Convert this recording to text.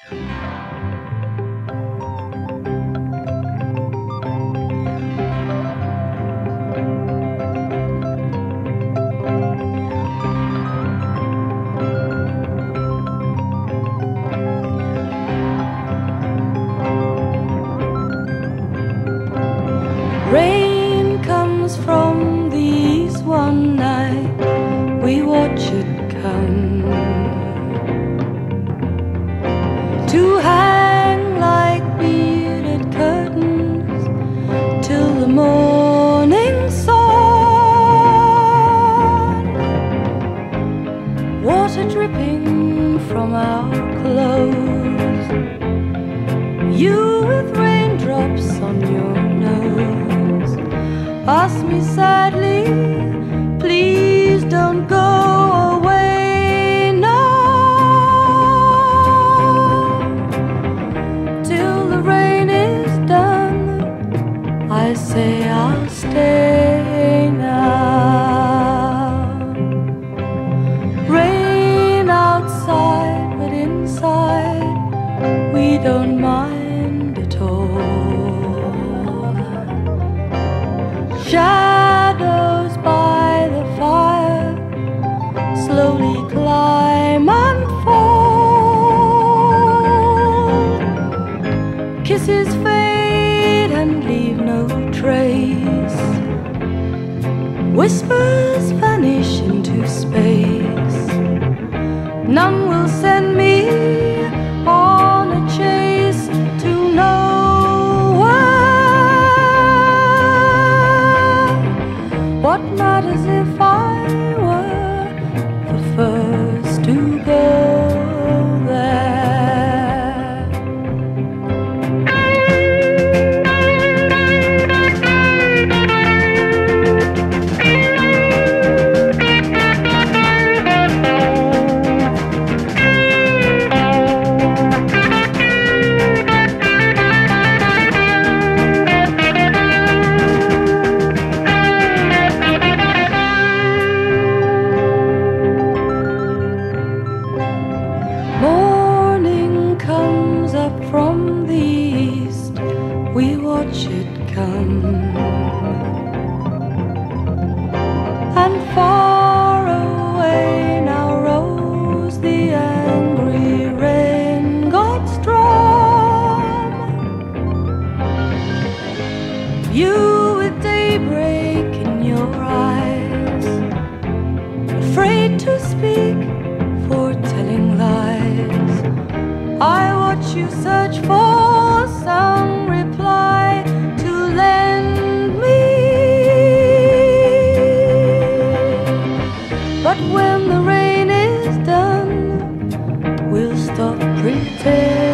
Rain comes from the east one night, we watch it come to hang like bearded curtains till the morning sun. Water dripping from our clothes, you with raindrops on your nose. Ask me sadly, please don't go away now. Till the rain is done, I say I'll stay now. Rain outside, but inside we don't mind at all. Shadows by the fire slowly climb and fall. Kisses fade and leave no trace. Whispers vanish into space. None will send me on a chase to nowhere. What matters if I were the first to go there? Morning comes up from the east, we watch it come, and far away now rose the angry rain god's drum. You with daybreak in your eyes, afraid to speak, foretelling lies. I watch you search for some reply to lend me, but when the rain is done, we'll stop pretending.